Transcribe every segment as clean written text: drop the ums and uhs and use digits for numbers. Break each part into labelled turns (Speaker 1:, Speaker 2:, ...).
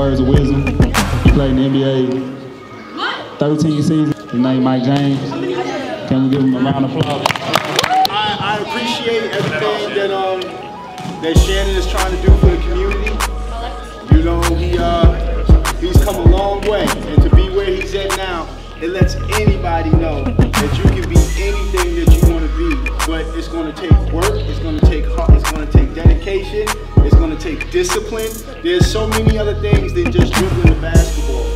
Speaker 1: Words of wisdom. He played in the NBA 13 seasons. His name Mike James. Can we give him a round of applause?
Speaker 2: I appreciate everything that Shannon is trying to do for the community. You know, he's come a long way, and to be where he's at now, it lets anybody know that you can be anything that you want to be. But it's going to take work, it's going to take heart, it's going to take dedication, it's going to take discipline. There's so many other things than just dribbling the basketball.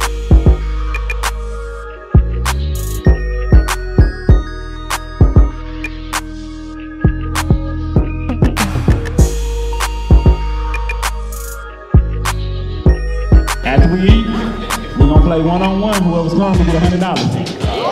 Speaker 1: After we eat, we're gonna play one-on-one. Whoever's coming will get $100.